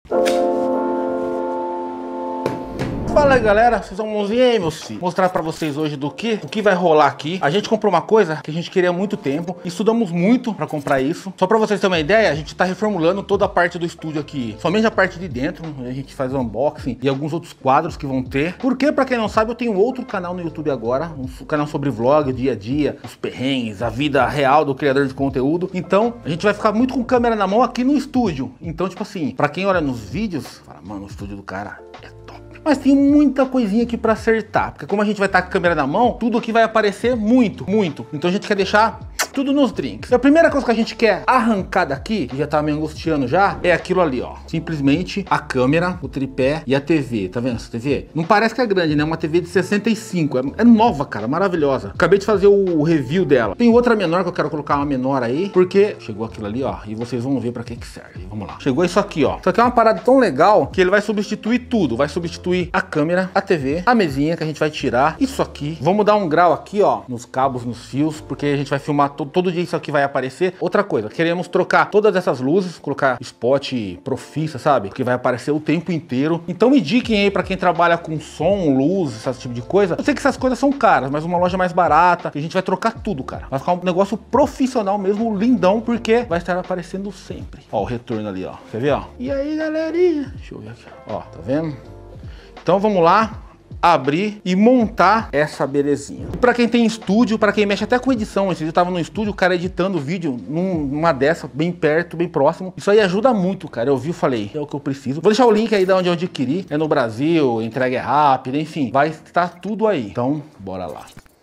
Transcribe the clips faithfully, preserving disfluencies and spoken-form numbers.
Fala aí, galera, vocês vão mãozinha aí, meus filhos. Mostrar pra vocês hoje do que, o que vai rolar aqui. A gente comprou uma coisa que a gente queria há muito tempo. Estudamos muito pra comprar isso. Só pra vocês terem uma ideia, a gente tá reformulando toda a parte do estúdio aqui. Somente a parte de dentro. A gente faz o unboxing e alguns outros quadros que vão ter. Porque, pra quem não sabe, eu tenho outro canal no YouTube agora. Um canal sobre vlog, dia a dia, os perrengues, a vida real do criador de conteúdo. Então, a gente vai ficar muito com câmera na mão aqui no estúdio. Então, tipo assim, pra quem olha nos vídeos, fala, mano, o estúdio do cara é top. Mas tem muita coisinha aqui pra acertar, porque como a gente vai estar com a câmera na mão, tudo aqui vai aparecer muito, muito. Então a gente quer deixar tudo nos drinks. E a primeira coisa que a gente quer arrancar daqui, que já tá me angustiando já, é aquilo ali, ó. Simplesmente a câmera, o tripé e a T V. Tá vendo essa T V? Não parece que é grande, né? Uma T V de sessenta e cinco. É, é nova, cara. Maravilhosa. Acabei de fazer o review dela. Tem outra menor que eu quero colocar uma menor aí, porque chegou aquilo ali, ó. E vocês vão ver pra que que serve. Vamos lá. Chegou isso aqui, ó. Isso aqui é uma parada tão legal que ele vai substituir tudo. Vai substituir a câmera, a T V, a mesinha que a gente vai tirar. Isso aqui. Vamos dar um grau aqui, ó. Nos cabos, nos fios, porque a gente vai filmar todo Todo dia isso aqui vai aparecer. Outra coisa, queremos trocar todas essas luzes, colocar spot profissa, sabe? Que vai aparecer o tempo inteiro. Então me indiquem aí pra quem trabalha com som, luz, esse tipo de coisa. Eu sei que essas coisas são caras, mas uma loja mais barata, que a gente vai trocar tudo, cara. Vai ficar um negócio profissional mesmo, lindão, porque vai estar aparecendo sempre. Ó, o retorno ali, ó. Quer ver, ó? E aí, galerinha? Deixa eu ver aqui. Ó, tá vendo? Então vamos lá. Abrir e montar essa belezinha. E pra quem tem estúdio, pra quem mexe até com edição, esse dia eu tava no estúdio, o cara editando vídeo num, numa dessa, bem perto, bem próximo. Isso aí ajuda muito, cara. Eu vi e falei, é o que eu preciso. Vou deixar o link aí de onde eu adquiri. É no Brasil, entrega é rápida, enfim. Vai estar tudo aí. Então, bora lá.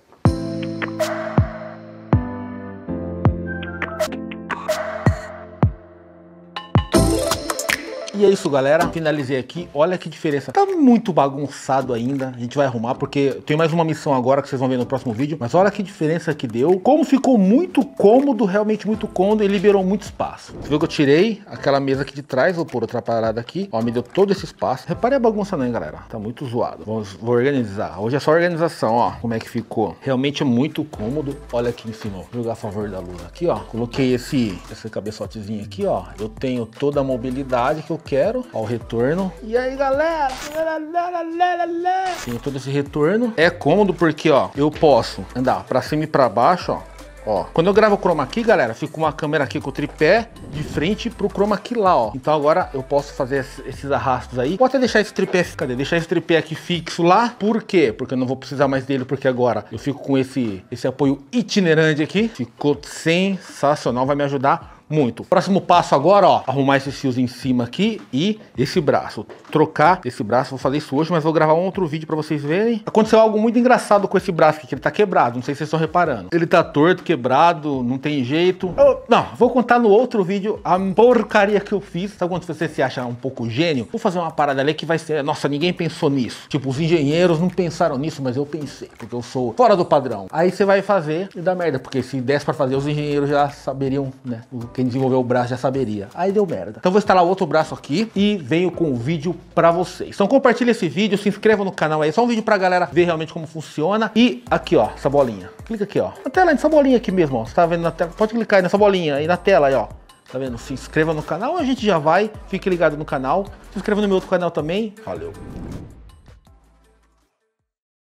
E é isso, galera, finalizei aqui. Olha que diferença, tá muito bagunçado ainda. A gente vai arrumar porque tem mais uma missão agora que vocês vão ver no próximo vídeo. Mas olha que diferença que deu. Como ficou muito cômodo, realmente muito cômodo, e liberou muito espaço. Você viu que eu tirei aquela mesa aqui de trás, vou pôr outra parada aqui. Ó, me deu todo esse espaço. Repare a bagunça não, hein, galera, tá muito zoado. Vamos, vou organizar. Hoje é só organização, ó, como é que ficou. Realmente é muito cômodo. Olha aqui em cima, ó. Vou jogar a favor da luz aqui, ó. Coloquei esse, esse cabeçotezinho aqui, ó. Eu tenho toda a mobilidade que eu quero. Ó, o retorno. E aí, galera? Tem todo esse retorno. É cômodo porque, ó, eu posso andar pra cima e pra baixo, ó. Ó, quando eu gravo o chroma key, galera, fica uma câmera aqui com o tripé de frente pro chroma key lá, ó. Então agora eu posso fazer esses arrastos aí. Vou até deixar esse tripé, cadê? Deixar esse tripé aqui fixo lá. Por quê? Porque eu não vou precisar mais dele, porque agora eu fico com esse, esse apoio itinerante aqui. Ficou sensacional, vai me ajudar muito. Próximo passo agora, ó, arrumar esses fios em cima aqui e esse braço. Trocar esse braço, vou fazer isso hoje, mas vou gravar um outro vídeo pra vocês verem. Aconteceu algo muito engraçado com esse braço aqui, que ele tá quebrado, não sei se vocês estão reparando. Ele tá torto, quebrado, não tem jeito. Eu, não, vou contar no outro vídeo a porcaria que eu fiz. Sabe quando você se acha um pouco gênio? Vou fazer uma parada ali que vai ser, nossa, ninguém pensou nisso. Tipo, os engenheiros não pensaram nisso, mas eu pensei, porque eu sou fora do padrão. Aí você vai fazer e dá merda, porque se desse pra fazer, os engenheiros já saberiam, né? Quem desenvolveu o braço já saberia. Aí deu merda. Então vou instalar o outro braço aqui e venho com o vídeo pra vocês. Então compartilha esse vídeo, se inscreva no canal aí. Só um vídeo pra galera ver realmente como funciona. E aqui, ó, essa bolinha. Clica aqui, ó. Na tela, nessa bolinha aqui mesmo, ó. Você tá vendo na tela? Pode clicar aí nessa bolinha aí na tela aí, ó. Tá vendo? Se inscreva no canal, a gente já vai. Fique ligado no canal. Se inscreva no meu outro canal também. Valeu.